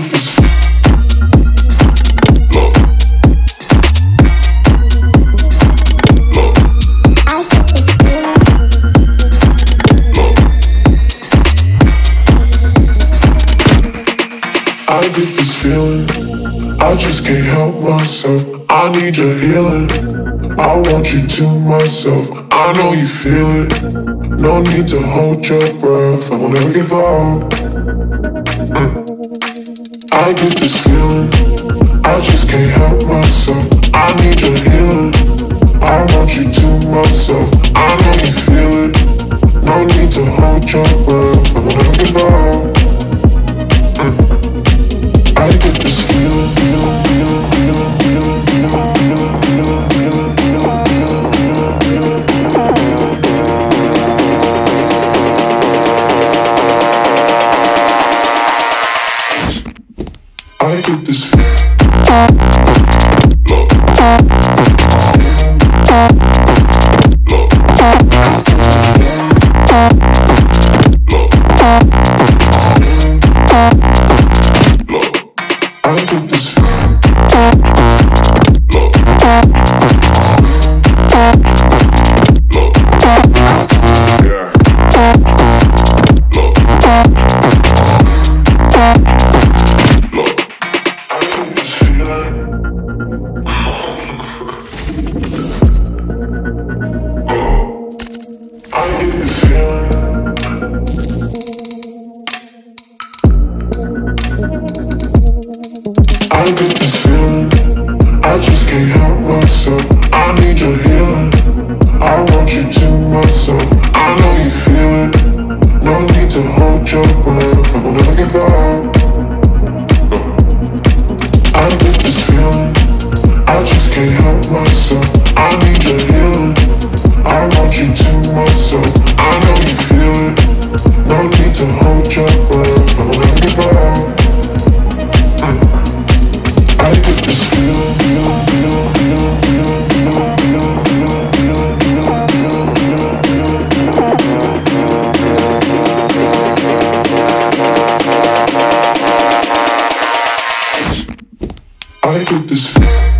get this love. Love. I get this feeling, I just can't help myself. I need your healing, I want you to myself. I know you feel it, no need to hold your breath. I won't ever give up. I get this feeling, I just can't help myself. I need your healing, I want you to myself. I know you feel it, no need to hold your breath. I won't ever give up. I get this feeling, I get this feeling. I get this feeling, I just can't help myself. I need your healing, I want you to myself. I know you feel it, no need to hold your breath. I will never give up. I get this feeling, I just can't help myself. I need your healing, I want you to myself. I know you feel it, no need to hold your breath. I will never give up. I get this feeling, I get this feeling.